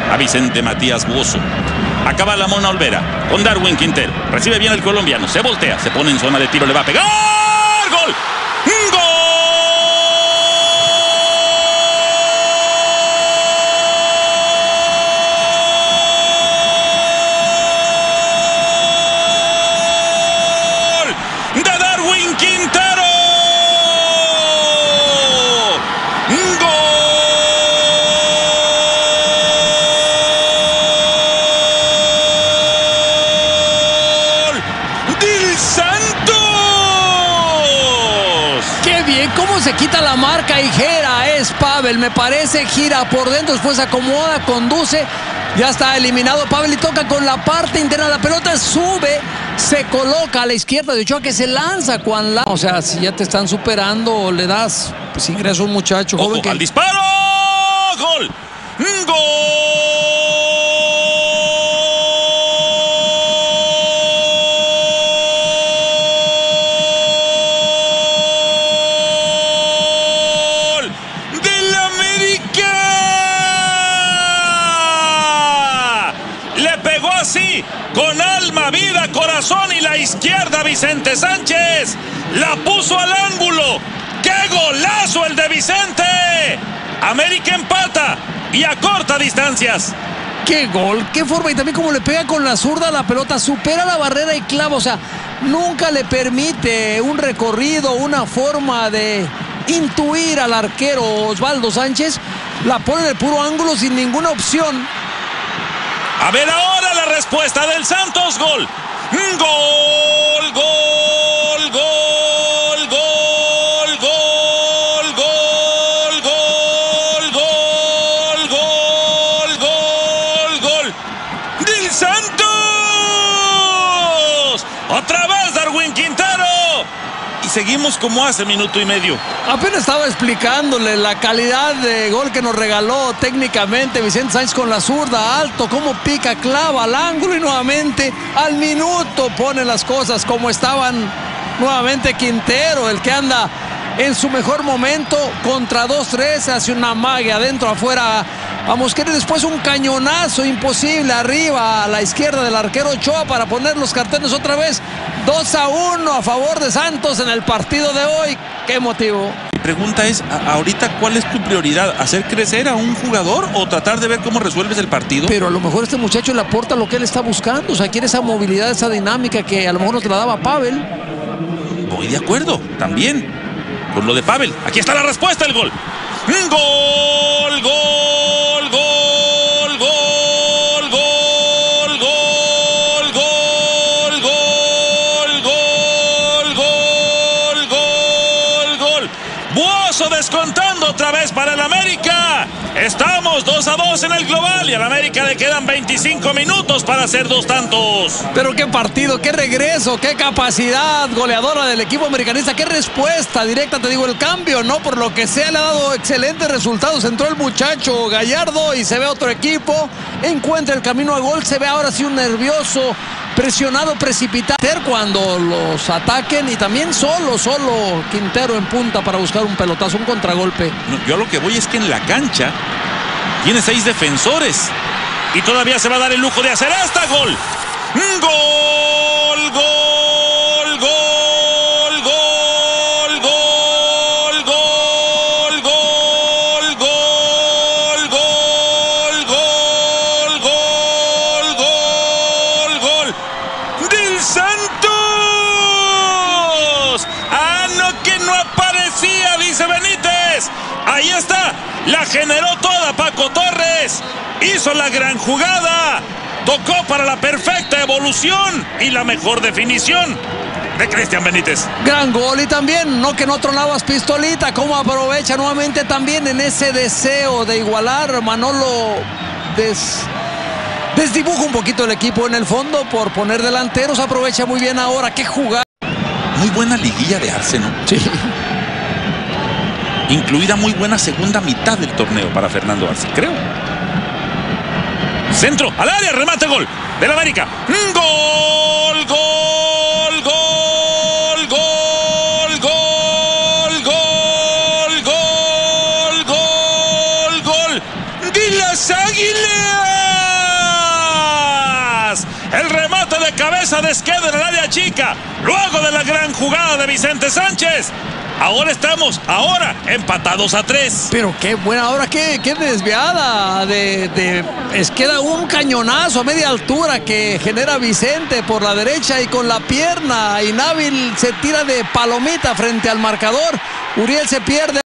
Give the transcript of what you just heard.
a Vicente Matías Buoso. Acaba la Mona Olvera con Darwin Quintero. Recibe bien el colombiano. Se voltea. Se pone en zona de tiro. Le va a pegar. ¡Gol! ¡Gol! ¡De Darwin Quintero! ¡Gol! ¿Cómo se quita la marca? Y Jera es Pavel, me parece, gira por dentro, después acomoda, conduce, ya está eliminado Pavel y toca con la parte interna, la pelota sube, se coloca a la izquierda de Ochoa que se lanza cuando o sea, si ya te están superando, le das, pues ingresa un muchacho joven. Ojo, que... al disparo, gol, gol. Así, con alma, vida, corazón y la izquierda Vicente Sánchez la puso al ángulo. ¡Qué golazo el de Vicente! América empata y acorta distancias. ¡Qué gol! ¡Qué forma! Y también como le pega con la zurda la pelota, supera la barrera y clava. O sea, nunca le permite un recorrido, una forma de intuir al arquero Osvaldo Sánchez. La pone en el puro ángulo sin ninguna opción. A ver ahora la respuesta del Santos. Gol. Gol, gol, gol, gol, gol, gol, gol, gol, gol, gol, gol. ¡Del Santos! Otra vez Darwin Quintero. Y seguimos como hace minuto y medio. Apenas estaba explicándole la calidad de gol que nos regaló técnicamente Vicente Sánchez con la zurda, alto, cómo pica, clava al ángulo y nuevamente al minuto pone las cosas como estaban. Nuevamente Quintero, el que anda en su mejor momento, contra 2-3, hace una magia adentro, afuera a Mosquera y después un cañonazo imposible arriba a la izquierda del arquero Ochoa para poner los cartones otra vez. 2-1 a favor de Santos en el partido de hoy. ¡Qué motivo! Mi pregunta es, ahorita, ¿cuál es tu prioridad? ¿Hacer crecer a un jugador o tratar de ver cómo resuelves el partido? Pero a lo mejor este muchacho le aporta lo que él está buscando. O sea, quiere esa movilidad, esa dinámica que a lo mejor nos la daba Pavel. Voy de acuerdo, también con lo de Pavel. Aquí está la respuesta, el gol. ¡Gol, gol, gol, gol, gol, gol, gol, gol, gol, gol, gol, gol! Buoso descontando otra vez para el América. Estamos 2-2 en el global y al América le quedan 25 minutos para hacer 2 tantos. Pero qué partido, qué regreso, qué capacidad goleadora del equipo americanista, qué respuesta directa, te digo, el cambio, ¿no? Por lo que sea, le ha dado excelentes resultados. Entró el muchacho Gallardo y se ve otro equipo, encuentra el camino a gol, se ve ahora sí un nervioso, presionado, precipitado cuando los ataquen y también solo Quintero en punta para buscar un pelotazo, un contragolpe. No, yo lo que voy es que en la cancha tiene 6 defensores y todavía se va a dar el lujo de hacer hasta gol. Gol, gol, gol, gol, gol, gol, gol, gol, gol, gol, gol, gol, gol del Santos. Ah, no, que no aparecía, dice Benítez. Ahí está, la generó toda Paco Torres, hizo la gran jugada, tocó para la perfecta evolución y la mejor definición de Cristian Benítez. Gran gol y también, no que en otro lado es pistolita, cómo aprovecha nuevamente también en ese deseo de igualar. Manolo desdibuja un poquito el equipo en el fondo por poner delanteros, aprovecha muy bien ahora, qué jugada. Muy buena liguilla de Arce, ¿no? Sí. Incluida muy buena segunda mitad del torneo para Fernando Arce, creo. Centro, al área, remate, gol del América. Gol, gol, gol, gol, gol, gol, gol, gol, gol de las Águilas. remate de cabeza de Esqueda en el área chica, luego de la gran jugada de Vicente Sánchez. Ahora estamos empatados a 3. Pero qué buena hora, qué desviada de Esqueda, un cañonazo a media altura que genera Vicente por la derecha y con la pierna inhábil se tira de palomita frente al marcador. Uriel se pierde.